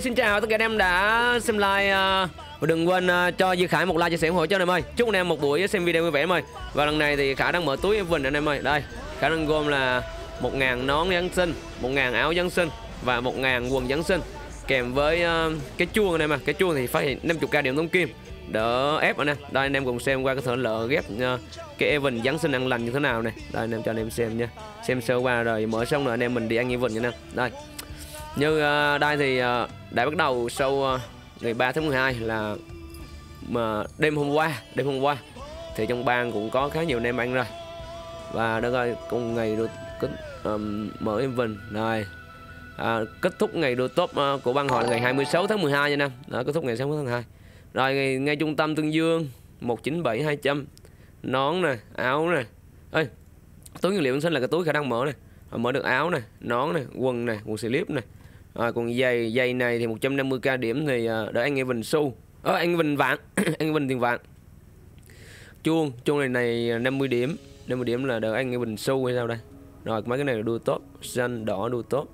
xin chào tất cả anh em đã xem like và đừng quên cho Duy Khải một like chia sẻ ủng hộ cho anh em ơi. Chúc anh em một buổi xem video vui vẻ em ơi. Và lần này thì Khải đang mở túi event anh em ơi. Đây, Khải đang gom là 1.000 nón Giáng sinh, 1.000 áo Giáng sinh và 1.000 quần Giáng sinh kèm với cái chuông anh em à. Cái chuông thì phát hiện 50k điểm tống kim đỡ ép anh em. Đây anh em cùng xem qua cái thể lỡ ghép cái event Giáng sinh ăn lành như thế nào này. Đây anh em cho anh em xem nha. Xem sơ qua rồi mở xong rồi anh em mình đi ăn event nha anh em. Đây. Như đây thì đã bắt đầu sau ngày 3 tháng 12 là mà đêm hôm qua thì trong bang cũng có khá nhiều anh em ăn rồi. Và đó rồi cùng ngày được mở event rồi. Kết thúc ngày đua top của bang họ là ngày 26 tháng 12 nha anh em. Đó, kết thúc ngày 6 tháng 12. Rồi ngay trung tâm Tương Dương 197200 nón này, áo này. Ê, túi nguyên liệu sinh là cái túi khả năng mở này. Mở được áo này, nón này, quần slip này. Còn giày này thì 150k điểm thì đỡ anh Evan xu. Anh Evan vàng, anh Evan tiền vàng. Chuông này 50 điểm. 50 điểm là đỡ anh Evan xu hay sao đây? Rồi mấy cái này là đua top, xanh đỏ đua top.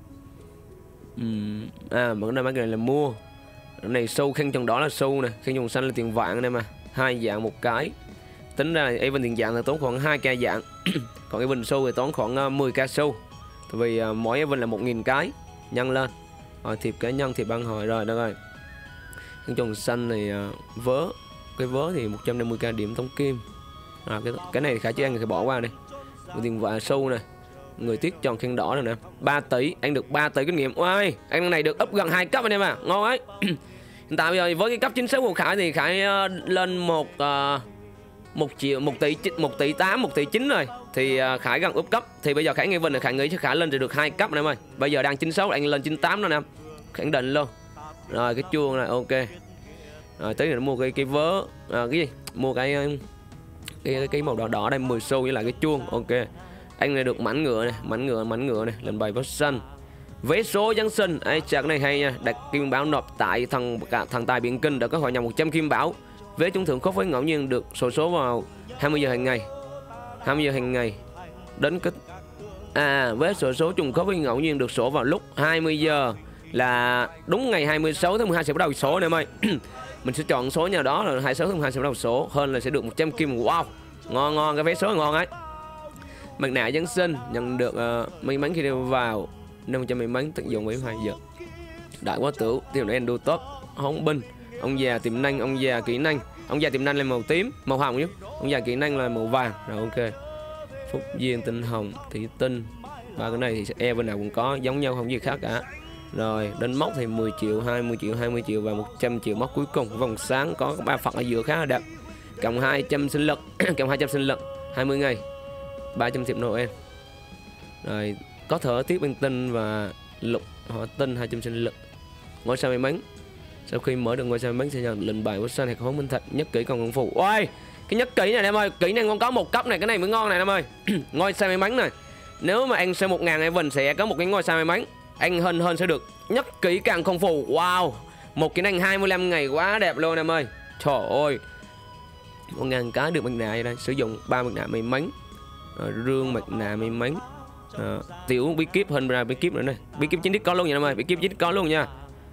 Mấy cái này là mua. Cái này xu khen tròn đỏ là xu nè, khen tròn xanh là tiền vàng anh em à. Hai dạng một cái. Tính ra là Evan tiền dạng là tốn khoảng 2k dạng. Còn Evan xu thì tốn khoảng 10k xu. Tại vì mỗi Evan là 1.000 cái nhân lên. Rồi thiệp cá nhân, thiệp băng hồi rồi đó rồi. Khen tròn xanh này vớ. Cái vớ thì 150k điểm tống kim. Cái này thì Khải chứ anh thì bỏ qua đi. Tiền vàng xu này. Người tiếc tròn khen đỏ rồi nè. 3 tỷ, anh được 3 tỷ kinh nghiệm. Ôi, anh này được up gần 2 cấp anh em à. Ngon ấy. Hiện tại bây giờ với cái cấp chính xác của Khải thì Khải lên 1 tỷ 8, 1 tỷ 9 rồi. Thì Khải gần up cấp. Thì bây giờ Khải nghe Vinh là Khải nghĩ cho Khải lên thì được 2 cấp anh em ơi. Bây giờ đang 96, anh lên 98 đó anh em. Khẳng định luôn. Rồi cái chuông này ok. Rồi tới này mua cái vớ cái gì? Mua cái màu đỏ đỏ đây 10 xu với lại cái chuông. Ok. Anh này được mảnh ngựa này, lên bài boss xanh. Vé số Giáng sinh, cái này hay nha, đặt kim bảo nộp tại thằng tài Biện Kinh đã có hội nhập 100 kim bảo. Vé trúng thưởng khớp với ngẫu nhiên được số vào 20 giờ hàng ngày. 20 giờ hàng ngày. Đến kết vé số trùng khớp với ngẫu nhiên được sổ vào lúc 20 giờ là đúng ngày 26 tháng 12 sẽ bắt đầu số này em ơi. Mình sẽ chọn số nào đó là 26 tháng 12 sẽ bắt đầu số, hơn là sẽ được 100 kim. Wow. Ngon cái vé số ngon ấy. Mặt nạ Giáng sinh nhận được may mắn khi đeo vào 500 may mắn tận dụng 72 giờ. Đại quá tử tìm em đua top hóng binh. Ông già tiềm năng, ông già kỹ năng. Ông già tiềm năng là màu tím, màu hồng nhé. Ông già kỹ năng là màu vàng. Rồi ok. Phúc duyên tinh hồng, thủy tinh. Ba cái này thì e bên nào cũng có, giống nhau không gì khác cả. Rồi đến mốc thì 10 triệu, 20 triệu, 20 triệu và 100 triệu mốc cuối cùng. Vòng sáng có 3 Phật ở giữa khá là đẹp. Cộng 200 sinh lực, cộng 200 sinh lực 20 ngày. 300 thiệp Noel. Rồi có thở tiếp bên tinh và lục hỏa tinh 200 sinh lực. Ngôi sao may mắn. Sau khi mở được ngôi sao may mắn sẽ nhận lệnh bài của San Hạc Hố Minh Thạch nhất kỹ còn công phu. Ôi, cái nhất kỹ này em ơi, kỹ năng con có một cấp này, cái này mới ngon này em ơi. Ngôi sao may mắn này. Nếu mà anh xem 1.000 event sẽ có một cái ngôi sao may mắn. Anh hơn sẽ được nhất kỹ càng công phu. Wow, một kỹ năng 25 ngày quá đẹp luôn em ơi. Trời ơi. 1.000 cái được mặt nạ đây, sử dụng 3 mặt nạ may mắn. Rương mặt nạ may mắn. Tiểu bí kíp hơn ra bí kíp nữa này. Bí kíp chính đích có luôn nha em ơi, bí kíp chính đích có luôn nha.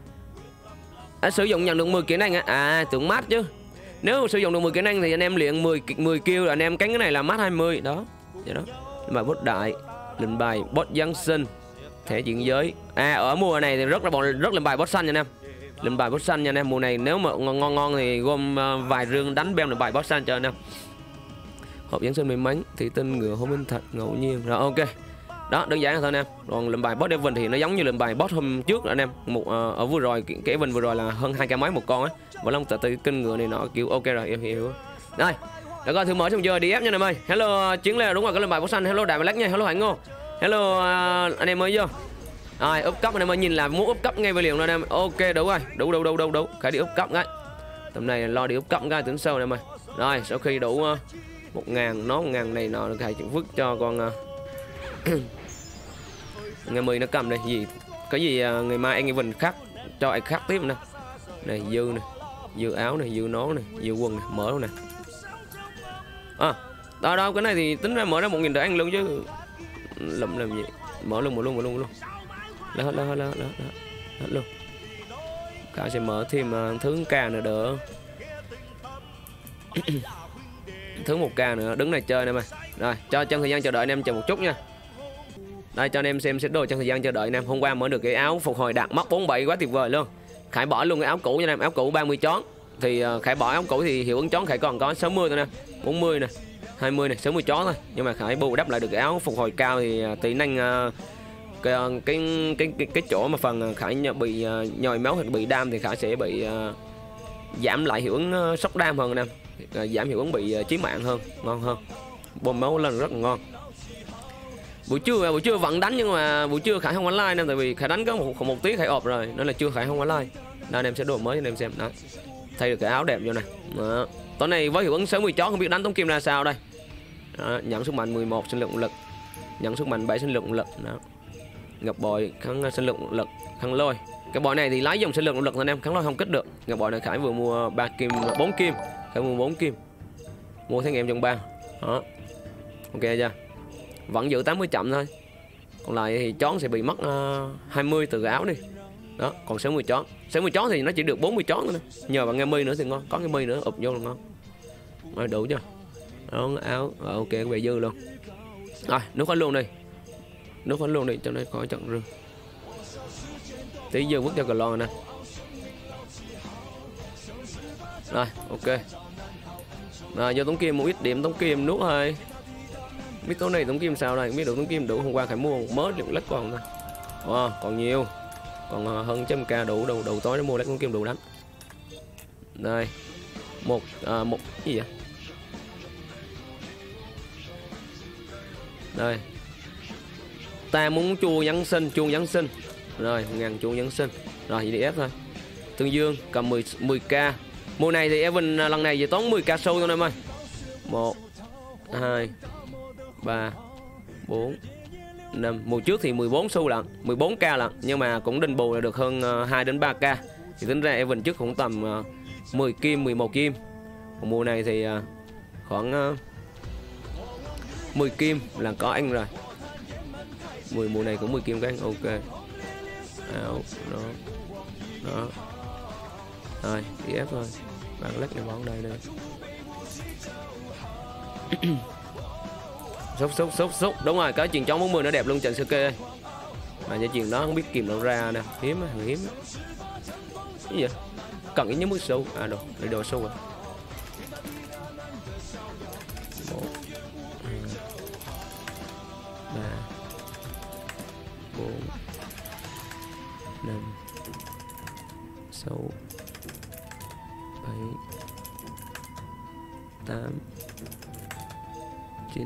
Sử dụng nhận được 10 kỹ năng tưởng mát chứ. Nếu sử dụng được 10 kỹ năng thì anh em luyện 10 kill anh em cánh cái này là mát 20 đó. Vậy đó. Bài boss đại, lệnh bài boss Giáng sinh, thẻ chuyển giới. Ở mùa này thì rất là bài boss xanh nha anh em. Lệnh bài boss xanh nha anh em, mùa này nếu mà ngon thì gom vài rương đánh bem là bài boss xanh cho anh em. Hộp Giáng sinh may mắn, thủy tinh ngựa hố minh thạch ngẫu nhiên. Rồi ok. Đó, đơn giản là thôi anh em. Còn lệnh bài boss event thì nó giống như lệnh bài boss hôm trước anh em. Ở vừa rồi cái event vừa rồi là hơn 2k mấy một con á. Và long tự kinh ngựa này nọ kiểu ok rồi em hiểu. Rồi. Đã coi thử mở xong chưa đi ép nha anh em ơi. Hello Chiến Lê đúng rồi, cái lệnh bài boss xanh. Hello Đại Black nha, hello Hải Ngô. Hello anh em mới vô. Rồi úp cấp anh em ơi, nhìn là muốn úp cấp ngay về liền rồi anh em. Ok đủ rồi. Đủ. Khải đi úp cấp ngay. Tầm này lo đi úp cấp ngay tưởng sau anh em ơi. Rồi sau khi đủ 1.000 nó 1.000 này nọ Khải vứt cho con ngày 10 nó cầm đây gì cái gì ngày mai anh Evan khác cho anh khác tiếp nè. Này dư này, dư áo này, dư nón này, dư quần này, mở luôn nè. Đó cái này thì tính ra mở ra 1.000 để ăn luôn chứ. Làm gì? Mở luôn. Hết luôn. Khải sẽ mở thêm thứ ca nữa đỡ. Thứ 1k nữa, đứng này chơi anh em ơi. Rồi, cho trong thời gian chờ đợi anh em chờ một chút nha. Đây cho anh em xem set đồ trong thời gian chờ đợi anh em. Hôm qua mới được cái áo phục hồi đạt mốc 47 quá tuyệt vời luôn. Khải bỏ luôn cái áo cũ cho anh em, áo cũ 30 chón. Thì Khải bỏ áo cũ thì hiệu ứng chón Khải còn có 60 thôi nè, 40 nè, 20 nè, 60 chón thôi. Nhưng mà Khải bù đắp lại được cái áo phục hồi cao thì tỷ năng cái chỗ mà phần Khải bị nhồi máu hoặc bị đam thì Khải sẽ bị giảm lại hiệu ứng sốc đam hơn anh em. Giảm hiệu ứng bị chí mạng hơn, ngon hơn. Bơm máu lên rất là ngon. Buổi trưa vẫn đánh nhưng mà buổi trưa Khải không online nên tại vì Khải đánh có một tiếng Khải ọp rồi nên là chưa Khải không online. Đây anh em sẽ đồ mới cho anh em xem đó. Thay được cái áo đẹp vô này. Đó. Tối nay với hiệu ứng 60 chó không biết đánh tống kim ra sao đây. Đó. Nhận sức mạnh 11 sinh lượng lực. Nhận sức mạnh 7 sinh lượng lực. Đó. Ngọc bội kháng sinh lượng lực, kháng lôi. Cái bội này thì lái dùng sinh lượng lực thôi anh em, kháng lôi không kích được. Ngọc bội này Khải vừa mua 3 kim 4 kim. Khải mua 4 kim. Mua thấy em trong 3. Đó. Ok chưa? Vẫn giữ 80 chậm thôi. Còn lại thì chón sẽ bị mất 20 từ áo đi. Đó, còn 60 chón. 60 chón thì nó chỉ được 40 chón thôi. Nhờ vào nghe mi nữa thì ngon, có nghe mi nữa ụp vô là ngon. Rồi đủ chưa? Đó, áo. Rồi, ok về dư luôn. Rồi, nước khoanh luôn đi. Nước khoanh luôn đi cho nó khỏi trận rương. Tí dư vứt cho cờ lon nè. Rồi, ok. Rồi, vô tống kim một ít điểm tống kim nuốt thôi. Biết tối nay tống kim sao đây, biết đủ tống kim đủ. Hôm qua Khải mua một mớ lượng lách còn thôi. Còn nhiều, còn hơn 100k đủ đầu tối để mua lách tống kim đủ đánh. Đây một cái gì vậy đây, ta muốn chuông Giáng sinh rồi 1000 chuông Giáng sinh rồi vậy ép thôi. Tương Dương cầm 10k. Mùa này thì Evan lần này chỉ tốn 10k sâu thôi em ơi. 1 2 3 4 5. Mùa trước thì 14 xu lận, 14k lận, nhưng mà cũng đền bù là được hơn 2 đến 3k. Thì tính ra Evan trước cũng tầm 10 kim, 11 kim. Còn mùa này thì khoảng 10 kim là có anh rồi. Mùa này cũng 10 kim các anh. Ok. Áo đó. Đó. Rồi, đi ép thôi. Bạn lách này bóng đây đây. Xúc. Đúng rồi, có chuyền chón 40 nó đẹp luôn trận Suke ơi. Mà cái chuyền đó không biết kìm đâu ra nè, hiếm á, hiếm. Cái gì vậy? Cần cái nhớ mức sâu. À đồ, để đồ sâu rồi. 1 2 3 4 5 6 7 8 9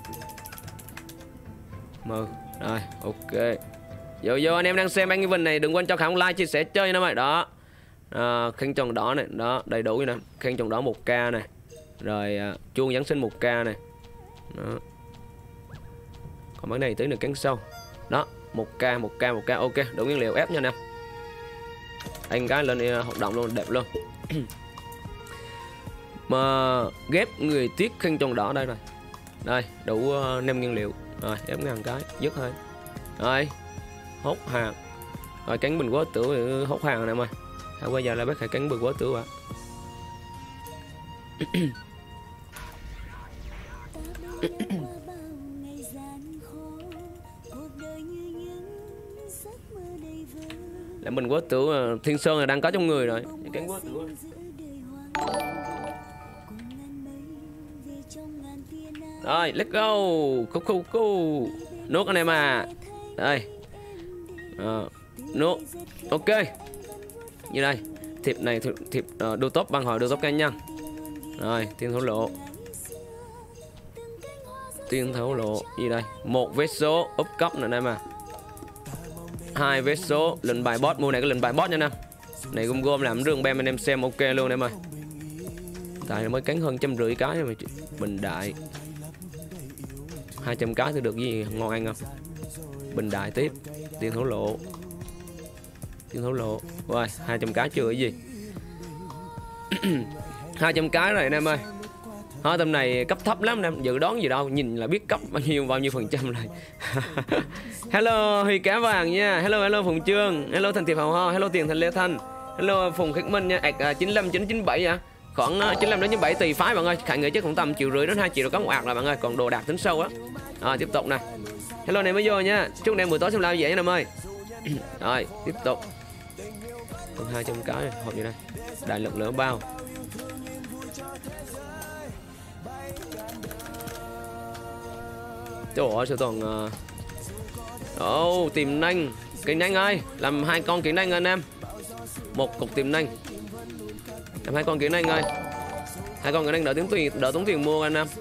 10. Rồi ok. Vô anh em đang xem anh Evan này đừng quên cho Khải like chia sẻ chơi nữa mày. Đó. Khen tròn đỏ này, đó, đầy đủ nè. Khen tròn đỏ 1k này. Rồi chuông Giáng sinh 1k này. Đó. Còn mấy này tới được cắn sâu. Đó, 1k ok, đủ nguyên liệu ép nha anh em. Anh cái lên hoạt động luôn, đẹp luôn. Mà ghép người tiếc khen tròn đỏ đây rồi. Đây, đủ 5 nguyên liệu. Rồi, ép ngàn cái, dứt thôi. Rồi, hốt hàng. Rồi, cánh bình quá tử hốt hàng này em ơi. Bây giờ là bác Khải cánh bình quá tử ạ. Là mình quá tử Thiên Sơn là đang có trong người rồi. Cánh quá tử. Rồi, let's go. Cool. Nuốt anh em à. Đây. Nuốt. Ok. Như đây. Thiệp này thiệp đô top bằng hỏi đô top cá nhân. Rồi, tiên thấu lộ. Gì đây? 1 vé số úp cấp nữa anh em à. 2 vé số lệnh bài boss. Mua này có lệnh bài boss nha anh em. Này gom làm rương bem anh em xem ok luôn em ơi. Tại mới cắn hơn 150 cái mà bình đại 200 cái thì được gì ngon ăn không. Bình đại tiếp. Tiên thấu lộ. Rồi 200 cái chưa cái gì. 200 cái rồi anh em ơi. Tầm này cấp thấp lắm anh em, dự đoán gì đâu, nhìn là biết cấp bao nhiêu phần trăm rồi. Hello Huy Cá Vàng nha. Hello Phùng Trương. Hello Thành Thiệp Hào Ho. Hello Tiền Thành Lê Thanh. Hello Phùng Khánh Minh nha, 95997 à. Khoảng 95 đến 97 tùy phái bạn ơi. Khải nghĩ chắc cũng tầm 1,5 đến 2 triệu có một ạc là bạn ơi, còn đồ đạc tính sâu á. Tiếp tục nè. Hello này mới vô nha. Chúc em buổi tối xem live dễ nha em ơi. Rồi, tiếp tục. Còn 200 cái này, hộp gì đây? Đại lực lửa bao. Trời ơi sao toàn tiềm năng. Kỹ năng ơi, làm 2 con kỹ năng anh em. Một cục tiềm năng. Làm 2 con kỹ năng ơi. 2 con kỹ năng đỡ tốn tiền mua anh em.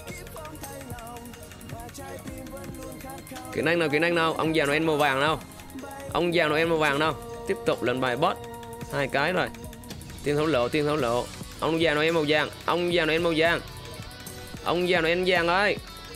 Kỹ năng nào, ông già Noel màu vàng đâu. Ông già Noel màu vàng đâu. Tiếp tục lên bài boss. 2 cái rồi. Tiên thấu lộ. Ông già Noel màu vàng, ông già Noel màu vàng. Ông già Noel vàng ơi.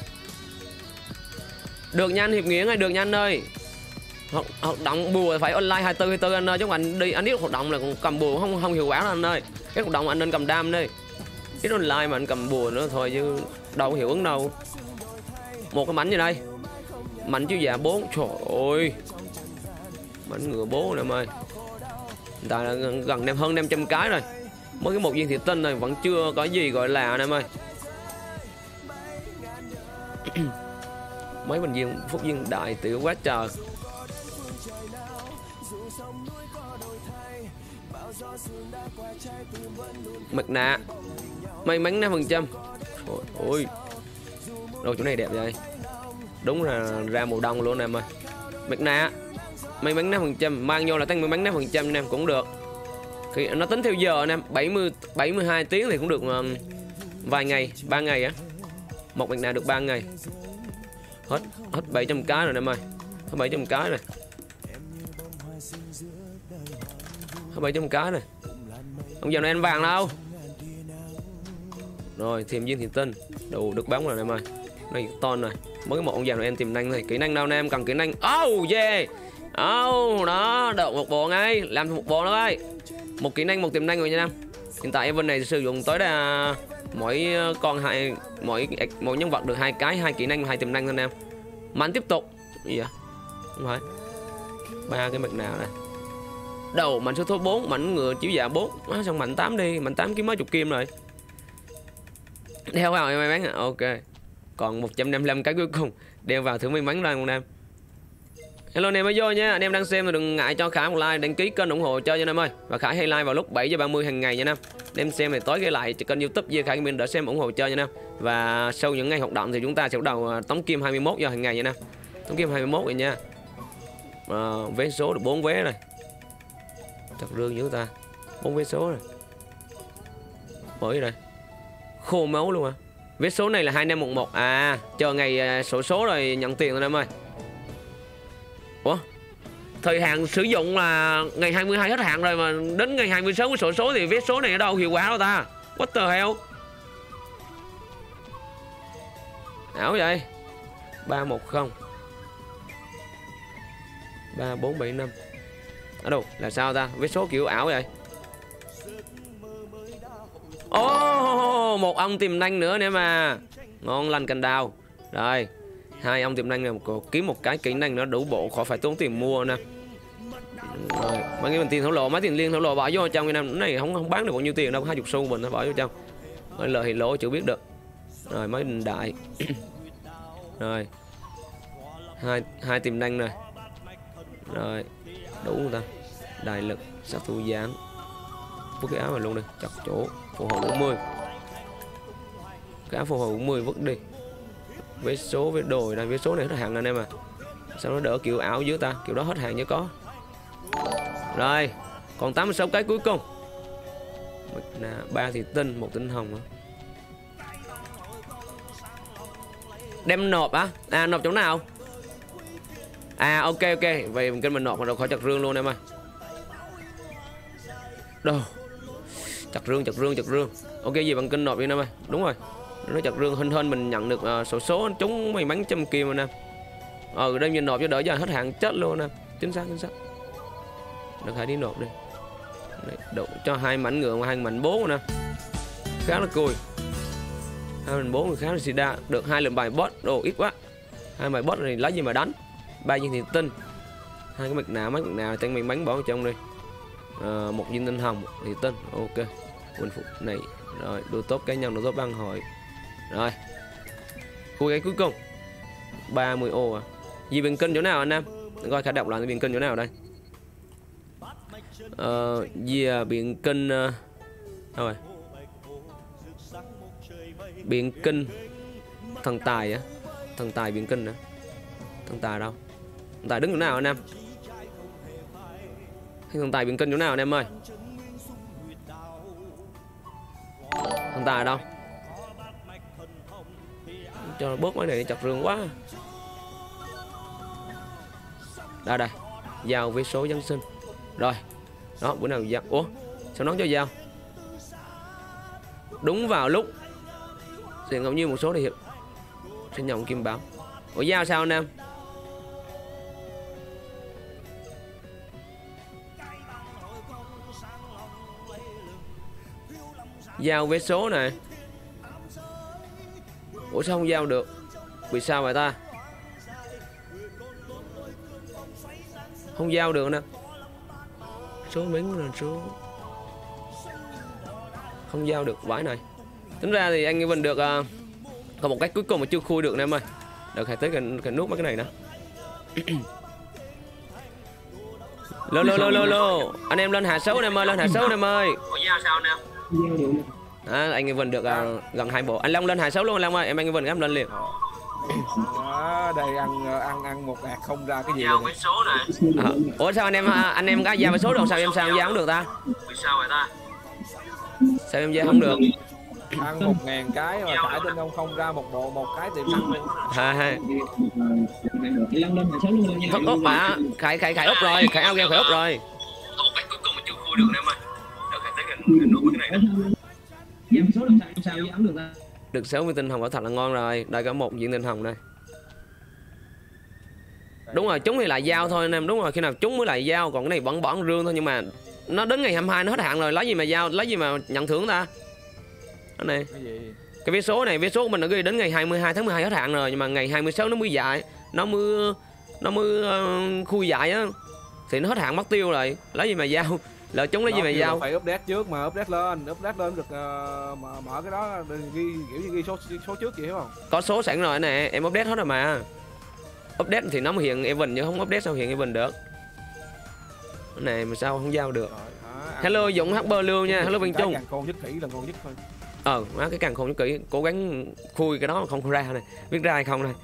Được nhanh Hiệp Nghĩa ơi, được nhanh ơi. Hoạt động bùa phải online 24 anh ơi, chứ anh đi anh biết hoạt động là còn cầm bùa không hiệu quả đâu anh ơi. Cái hoạt động anh nên cầm đam đi. Ít online mà anh cầm bùa nữa thôi chứ đâu hiệu ứng đâu. Một cái mảnh gì đây? Mảnh chiếu dạ 4. Trời ơi. Mảnh ngựa 4 nè em ơi. Hiện tại là gần hơn 500 cái rồi. Mới cái một viên thị tinh này vẫn chưa có gì gọi là nè em ơi. Mấy bình viên phúc viên đại tiểu quá trời. Mặt nạ may mắn 5%. Ôi đâu chỗ này đẹp vậy. Đúng là ra mùa đông luôn em ơi. Mặt nạ may mắn 5%, mang vô là tăng may mắn 5% anh em cũng được. Thì nó tính theo giờ anh em, 72 tiếng thì cũng được vài ngày, 3 ngày á. Một mặt nạ được 3 ngày. Hết 700 cái rồi em ơi. Hết 700 cái rồi. Hết 700 cái rồi. Ông giờ này anh vàng đâu. Rồi thêm viên thiền tinh. Đủ được bóng rồi em ơi. Này ton này. Mới một ông già này em tìm năng này. Kỹ năng đâu em cần kỹ năng. Oh yeah. Oh đó. Đậu một bộ ngay. Làm một bộ đó ơi. Một kỹ năng một tiềm năng rồi nha em. Hiện tại event này sử dụng tới là mỗi nhân vật được 2 cái, 2 kỹ năng, 2 tiềm năng thôi em. Mảnh tiếp tục. Gì vậy? Không phải. 3 cái mặt nào này. Đầu mảnh số 4, mảnh ngựa chiếu dạ 4. Xong mảnh 8 đi, mảnh 8 kiếm mấy chục kim rồi. Đeo vào em may mắn à. Ok. Còn 155 cái cuối cùng. Đeo vào thử may mắn ra con em. Hello anh em mới vô nha. Anh em đang xem thì đừng ngại cho Khải một like, đăng ký kênh ủng hộ cho anh em ơi. Và Khải hay like vào lúc 7h30 hàng ngày nha anh em. Anh em xem thì tối ghi lại kênh YouTube Dê Khải Gaming để xem ủng hộ cho nha anh em. Và sau những ngày hoạt động thì chúng ta sẽ bắt đầu tống kim 21 giờ hàng ngày nha anh em. Tống kim 21 rồi nha. Vé số được 4 vé rồi. Thật rương dữ ta. 4 vé số rồi. Bởi đây. Khô máu luôn à. Vé số này là 2511. À, chờ ngày số rồi nhận tiền rồi em ơi. Ủa? Thời hạn sử dụng là ngày 22 hết hạn rồi mà đến ngày 26 với sổ số thì vé số này ở đâu hiệu quả đâu ta? What the hell? Ảo vậy. 310 3475. Ở đâu? Là sao ta? Vé số kiểu ảo vậy. Một ông tiềm năng nữa nè mà. Ngon lành cành đào. Rồi. 2 ông tiềm năng này kiếm một cái kỹ năng nữa đủ bộ, khỏi phải tốn tiền mua nè. Rồi, mấy cái mình tiền thổ lộ, mấy tiền liên thổ lộ bỏ vô trong cái này không bán được bao nhiêu tiền đâu, 20 xu mình nó bỏ vô trong. Rồi lời thì lỗ chưa biết được. Rồi mấy đình đại. Rồi. Hai tiềm năng này. Rồi, đủ không ta? Đại lực, sát thủ gián. Vứt cái áo này luôn đi, chặt chỗ, phù hộ 40. Cái áo phù hộ 40 vứt đi. Vé số với đồ này, vé số này hết hạn anh em à. Sao nó đỡ kiểu ảo dưới ta, kiểu đó hết hạn chứ có. Rồi, còn 86 cái cuối cùng. 3 thì tinh, 1 tinh hồng. Đem nộp á? À nộp chỗ nào? À ok. Vậy kênh mình nộp rồi khỏi chặt rương luôn em ơi. Đâu? Chặt rương. Ok gì bằng kênh nộp đi em ơi. Đúng rồi. Nó chặt rương hơn mình nhận được số trúng may mắn trăm kim anh em. Đây nhìn nộp cho đỡ giờ hết hạn chết luôn anh em. Chính xác. Được hãy đi nộp đi. Đủ cho 2 mảnh ngựa và 2 mảnh 4 nè. Khá là cùi. 2 mảnh 4 khá là xì đa. Được 2 lần bài boss. Đồ ít quá. 2 bài boss này lấy gì mà đánh. 3 viên thiện tinh. 2 cái mặt nào tăng may mắn bỏ vào trong đi. một viên tinh hồng, một thủy tinh. Ok, quân phục này. Rồi đồ tốt cá nhân, đồ tốt băng hội. Rồi khu cái cuối cùng 30 ô à. Gì biển kinh chỗ nào anh em? Coi khả đọc lại biển kinh chỗ nào đây. Gì biển kinh đâu rồi? Biển kinh thần tài á. Thần tài biển kinh nữa. Thần tài đâu? Thần tài đứng chỗ nào anh em? Thần tài biển kinh chỗ nào anh em ơi? Thần tài đâu? Cho nó bớt mấy này chặt rương quá. Đây đây, giao với số dân sinh. Rồi, đó bữa nào giao. Ủa, sao nó cho giao? Đúng vào lúc thì ngẫu nhiên một số thì sẽ nhận kim bảo. Ủa giao sao anh em? Giao với số này. Ủa sao không giao được? Vì sao vậy ta? Không giao được nè. Số miếng là số. Không giao được vải này. Tính ra thì anh Evan được còn một cách cuối cùng mà chưa khui được nè em ơi. Được hãy tới cái nút mấy cái này nữa. Lô. Anh em lên hạ số em ơi, lên hạ số em ơi. Ủa giao sao anh em? Giao được. Anh Evan được gần 2 bộ. Anh Long lên hạ số luôn anh Long ơi, em anh Evan gắm lên liền. Đây ăn một hạt không ra cái gì giao với số này. Ủa sao anh em có giao với số đâu, sao em giao không được ta? Vì sao vậy ta? Sao em giao không được? Ăn 1000 cái mà thải trên không ra một bộ, một cái tìm sẵn luôn. Ha. Úp mà, khải úp rồi, khải ao game khải úp rồi. Có một cách cuối cùng mà chưa khui được em ơi. Được khải tới cái nút cái này nữa. Giao số làm sao giao không được ta? Được 60 tinh hồng quả thật là ngon rồi. Đây có một viên tinh hồng đây. Đúng rồi, chúng thì lại giao thôi anh em, đúng rồi, khi nào chúng mới lại giao, còn cái này vẫn bỏ rương thôi, nhưng mà nó đến ngày 22 nó hết hạn rồi, lấy gì mà giao, lấy gì mà nhận thưởng ta? Cái này. Cái vé số này, vé số của mình đã ghi đến ngày 22 tháng 12 hết hạn rồi, nhưng mà ngày 26 nó mới dại, nó mới khui dại á. Thì nó hết hạn mất tiêu rồi, lấy gì mà giao? Lỡ chúng lấy gì mà giao? Phải update trước mà, update lên được mở cái đó ghi kiểu như ghi số trước vậy hiểu không? Có số sẵn rồi nè, em update hết rồi mà. Update thì nó mới hiện event, chứ không update sao hiện event được. Cái này mà sao không giao được. Hello Dũng HP Lương nha, hello Văn Trung. Càng khôn nhất kỹ là ngon nhất thôi. Má cái càng khôn nhất kỹ, cố gắng khui cái đó không ra này, biết ra hay không này.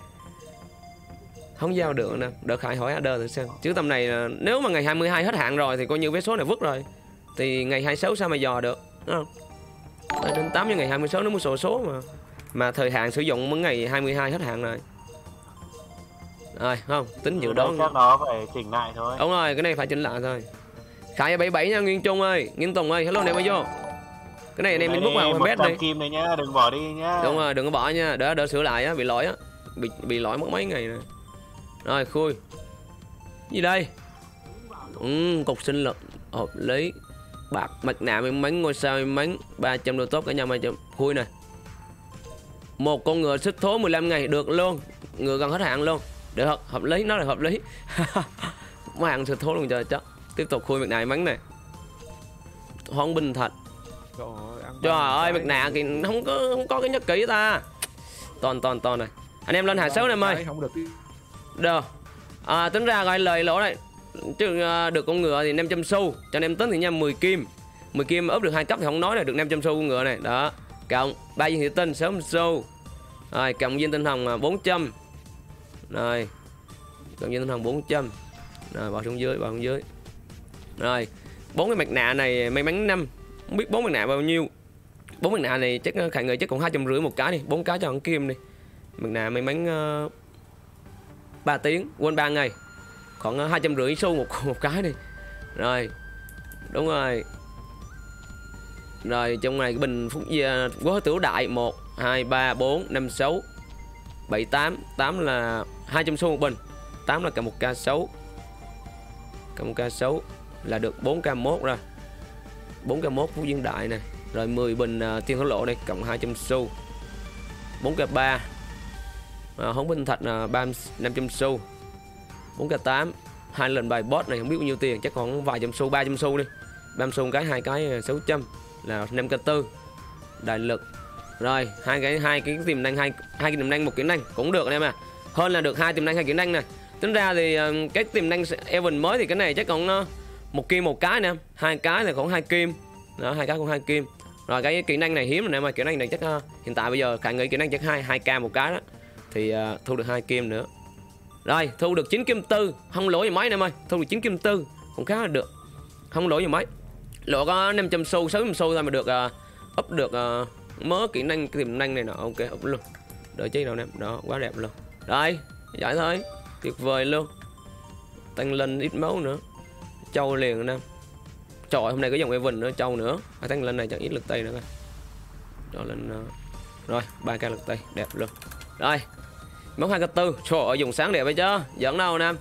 Không giao được nè, đợt Khải hỏi order thử xem. Chứ tầm này nếu mà ngày 22 hết hạn rồi thì coi như vé số này vứt rồi. Thì ngày 26 sao mà dò được, đúng không? Đến 8 cho ngày 26 nó mới sổ số mà thời hạn sử dụng mới ngày 22 hết hạn rồi. Rồi không tính dự đoán chắc nó phải chỉnh lại thôi. Đúng rồi, cái này phải chỉnh lại thôi. Khải 77 nha, Nguyên Trung ơi, Nguyên Tùng ơi, hello này mới vô. Cái này anh em mình book vào fanpage đi. Kim này nhá, đừng bỏ đi nhá. Đúng rồi, đừng có bỏ nha, đỡ sửa lại á, bị lỗi á. Bị lỗi mất mấy ngày nè. Rồi khui. Gì đây? Cục sinh lực hợp lý. Bạc mặt nạ may mắn, ngôi sao may mắn, 300 đồ tốt cả nhà 300 khui này. Một con ngựa sức thố 15 ngày được luôn. Ngựa gần hết hạn luôn. Được hợp lý, nó là hợp lý. Mấy hàng sức thố luôn trời chắc. Tiếp tục khui mặt nạ may mắn này. Hoang binh thật. Trời ơi, mặt nạ thì không có cái nhất kỹ ta. Toàn này. Anh em lên hạ số em ơi. Không được. Được. Tính ra gọi lời lỗ này. Chứ được con ngựa thì 500 xu. Cho anh em tính thì nha 10 kim. 10 kim ốp được 2 cấp thì không nói là được 500 xu con ngựa này. Đó. Cộng 3 viên thủy tinh 60 xu. Rồi cộng viên tinh hồng 400. Rồi. Cộng viên tinh hồng 400. Rồi bỏ xuống dưới. Rồi. 4 cái mặt nạ này may mắn 5. Không biết 4 mặt nạ bao nhiêu. 4 mặt nạ này chắc khả người chắc còn 250 một cái đi, 4 cái cho con kim đi. Mặt nạ may mắn 3 tiếng, quên 3 ngày. Khoảng 250 xu một cái đi. Rồi. Đúng rồi. Rồi trong này cái bình phúc quá tiểu đại 1 2 3 4 5 6 7 8, 8 là 200 xu một bình. 8 là cả 1k6. Cả 1k6 là được 4k1 rồi. 4k1 phú viên đại này. Rồi 10 bình tiên thổ lộ này cộng 200 xu. 4k3. Hống binh thạch là 500 xu. 4k8. 2 lần bài boss này không biết bao nhiêu tiền, chắc còn vài trăm xu, 300 xu đi. bam xung cái 2 cái 600 là 5k4 đại lực. Rồi hai cái tiềm năng hai cái tiềm năng một kỹ năng cũng được anh em à. Hơn là được 2 tiềm năng 2 kỹ năng nè. Tính ra thì cái tiềm năng Evan mới thì cái này chắc còn 1 kim 1 cái nè, 2 cái là còn 2 kim. Đó, 2 cái còn 2 kim. Rồi cái kỹ năng này hiếm rồi nè mà kỹ năng này chắc hiện tại bây giờ Khải nghĩ kỹ năng chắc 2k một cái đó. Thì thu được 2 kim nữa. Rồi, thu được 9 kim 4, không lỗ gì mấy em ơi, thu được 9 kim 4 cũng khá là được. Không lỗ gì mấy. Lộ có 500 xu, 600 xu thôi mà được up được mớ kỹ năng tiềm năng này nọ, ok up luôn. Đợi chứ đâu nè, đó quá đẹp luôn. Rồi, giải thôi. Tuyệt vời luôn. Tăng lên ít máu nữa. Châu liền nè. Trời hôm nay có dòng Evan nữa, châu nữa. Tăng lên này chẳng ít lực tay nữa coi. Cho lên rồi, 3k lực tay, đẹp luôn. Rồi. Máu 2k4, trời ơi dùng sáng đẹp vậy chứ. Giỡn đâu nè.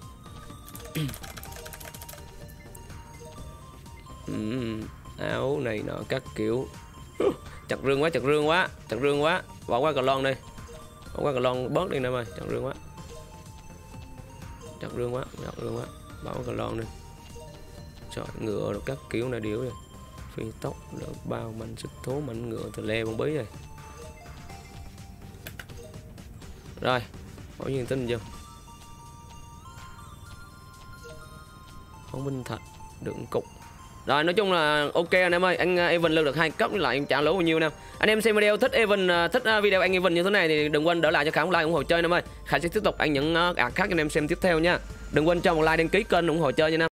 Áo này nọ các kiểu. Chặt rương quá, chặt rương quá, chặt rương quá. Bỏ qua cờ lon đi. Bỏ qua cờ lon bớt đi nè ơi, chặt rương quá. Chặt rương quá, chặt rương quá. Bỏ qua cờ lon đi. Trời, ngựa rồi các kiểu này điếu rồi. Phi tốc, đỡ bao, mạnh sức thố, mạnh ngựa, từ le bông bí rồi. Rồi, bỏ nhiên tin vô. Không minh thạch, đựng cục. Rồi nói chung là ok anh em ơi, anh Evan lưu được 2 cấp với lại trả lỗ bao nhiêu nè. Anh em xem video thích Evan, thích video anh Evan như thế này thì đừng quên đỡ lại cho Khải một like ủng hộ chơi anh em ơi. Khải sẽ tiếp tục anh những khác cho anh em xem tiếp theo nha. Đừng quên cho một like đăng ký kênh ủng hộ chơi nha anh em.